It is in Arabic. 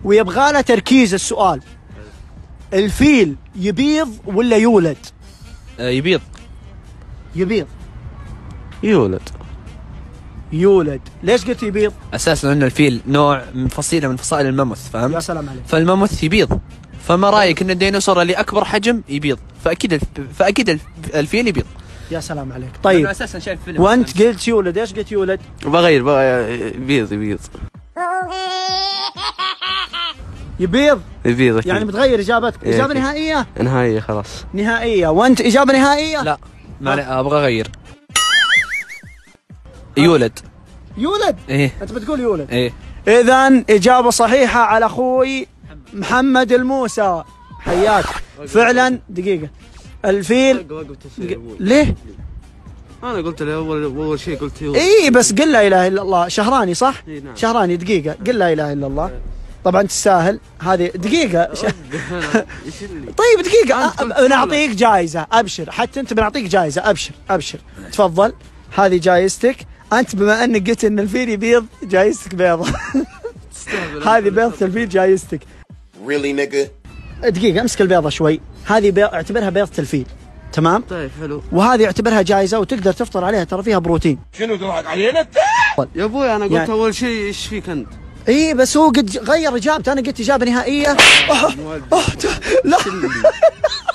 ويبغى له تركيز السؤال. الفيل يبيض ولا يولد؟ يبيض. يبيض. يولد. يولد. ليش قلت يبيض؟ اساسا ان الفيل نوع من فصيله من فصائل الماموث، فهمت؟ يا سلام عليك. فالماموث يبيض، فما رايك ان الديناصور اللي اكبر حجم يبيض؟ فاكيد الفيل يبيض. يا سلام عليك. طيب اساسا شايف فيلم وانت قلت يولد، ايش قلت يولد؟ بغير يبيض. يبيض. يبيض أكيد. يعني بتغير اجابتك؟ إيه اجابه أكيد. نهائيه؟ نهائية خلاص. نهائيه. وانت اجابه نهائيه؟ لا ما ابغى اغير. يولد. يولد؟ ايه انت بتقول يولد؟ ايه. اذا اجابه صحيحه على اخوي محمد الموسى، حياك. فعلا دقيقه الفيل ليه؟ انا قلت له اول شيء قلت يولد. اي بس قل لا اله الا الله. شهراني صح؟ إيه نعم. شهراني دقيقه قل لا اله الا الله. طبعا تستاهل هذه دقيقه. طيب دقيقه بنعطيك جائزه، ابشر. حتى انت بنعطيك جائزه، ابشر تفضل. هذه جائزتك انت، بما انك قلت ان الفيل يبيض جائزتك بيضه. هذه بيضة الفيل جائزتك. Really nigga. دقيقة امسك البيضة شوي. هذه اعتبرها بيضة الفيل، تمام؟ طيب حلو. وهذه اعتبرها جائزة وتقدر تفطر عليها، ترى فيها بروتين. شنو تضحك علينا؟ يا ابوي انا قلت يعني اول شيء ايش فيك انت؟ اي بس هو قد غير اجابته، انا قلت اجابة نهائية. لا